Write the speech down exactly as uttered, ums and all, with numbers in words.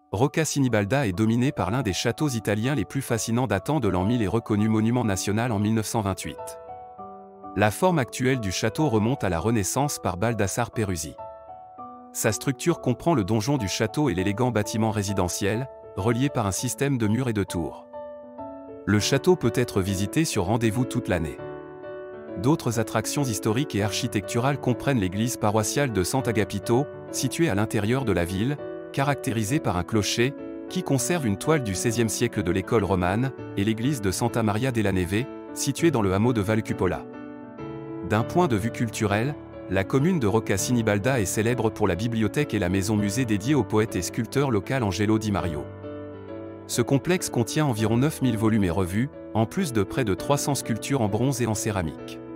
Rocca Sinibalda est dominé par l'un des châteaux italiens les plus fascinants datant de l'an mille et reconnu monument national en mille neuf cent vingt-huit. La forme actuelle du château remonte à la Renaissance par Baldassare Peruzzi. Sa structure comprend le donjon du château et l'élégant bâtiment résidentiel, relié par un système de murs et de tours. Le château peut être visité sur rendez-vous toute l'année. D'autres attractions historiques et architecturales comprennent l'église paroissiale de Sant'Agapito, située à l'intérieur de la ville, caractérisée par un clocher, qui conserve une toile du seizième siècle de l'école romane, et l'église de Santa Maria della Neve, située dans le hameau de Valcupola. D'un point de vue culturel, la commune de Rocca Sinibalda est célèbre pour la bibliothèque et la maison-musée dédiée au poète et sculpteur local Angelo Di Mario. Ce complexe contient environ neuf mille volumes et revues, en plus de près de trois cents sculptures en bronze et en céramique.